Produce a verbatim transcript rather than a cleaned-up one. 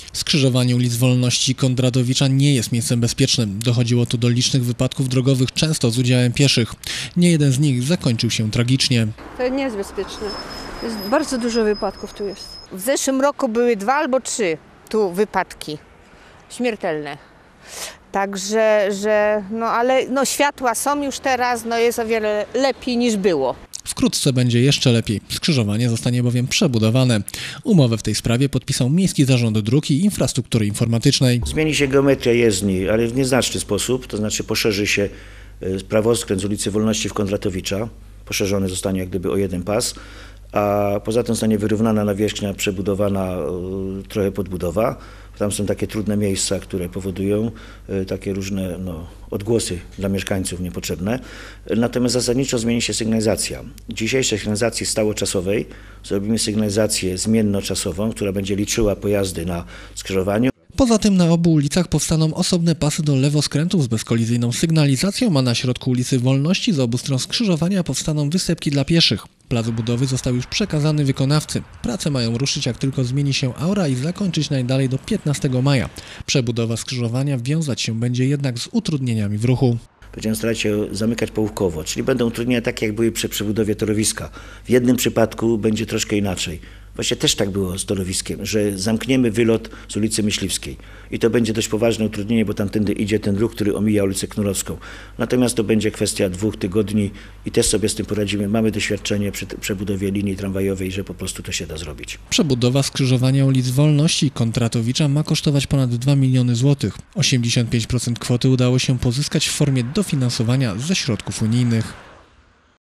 Skrzyżowanie ulic Wolności i Kondratowicza nie jest miejscem bezpiecznym. Dochodziło tu do licznych wypadków drogowych, często z udziałem pieszych. Nie jeden z nich zakończył się tragicznie. To nie jest bezpieczne. Jest bardzo dużo wypadków tu jest. W zeszłym roku były dwa albo trzy tu wypadki śmiertelne. Także, że, no ale no, światła są już teraz, no jest o wiele lepiej niż było. Wkrótce będzie jeszcze lepiej. Skrzyżowanie zostanie bowiem przebudowane. Umowę w tej sprawie podpisał Miejski Zarząd Dróg i Infrastruktury Informatycznej. Zmieni się geometria jezdni, ale w nieznaczny sposób, to znaczy poszerzy się prawoskręt z ulicy Wolności w Kondratowicza. Poszerzony zostanie jak gdyby o jeden pas, a poza tym zostanie wyrównana nawierzchnia, przebudowana trochę podbudowa. Tam są takie trudne miejsca, które powodują takie różne no, odgłosy dla mieszkańców niepotrzebne. Natomiast zasadniczo zmieni się sygnalizacja. Dzisiejszej sygnalizacji stałoczasowej zrobimy sygnalizację zmiennoczasową, która będzie liczyła pojazdy na skrzyżowaniu. Poza tym na obu ulicach powstaną osobne pasy do lewoskrętów z bezkolizyjną sygnalizacją, a na środku ulicy Wolności z obu stron skrzyżowania powstaną wysepki dla pieszych. Plac budowy został już przekazany wykonawcy. Prace mają ruszyć, jak tylko zmieni się aura i zakończyć najdalej do piętnastego maja. Przebudowa skrzyżowania wiązać się będzie jednak z utrudnieniami w ruchu. Będziemy starać się zamykać połówkowo, czyli będą utrudnienia takie, jak były przy przebudowie torowiska. W jednym przypadku będzie troszkę inaczej. Właśnie też tak było z torowiskiem, że zamkniemy wylot z ulicy Myśliwskiej i to będzie dość poważne utrudnienie, bo tamtędy idzie ten ruch, który omija ulicę Knurowską. Natomiast to będzie kwestia dwóch tygodni i też sobie z tym poradzimy. Mamy doświadczenie przy przebudowie linii tramwajowej, że po prostu to się da zrobić. Przebudowa skrzyżowania ulic Wolności i Kondratowicza ma kosztować ponad dwa miliony złotych. osiemdziesiąt pięć procent kwoty udało się pozyskać w formie dofinansowania ze środków unijnych.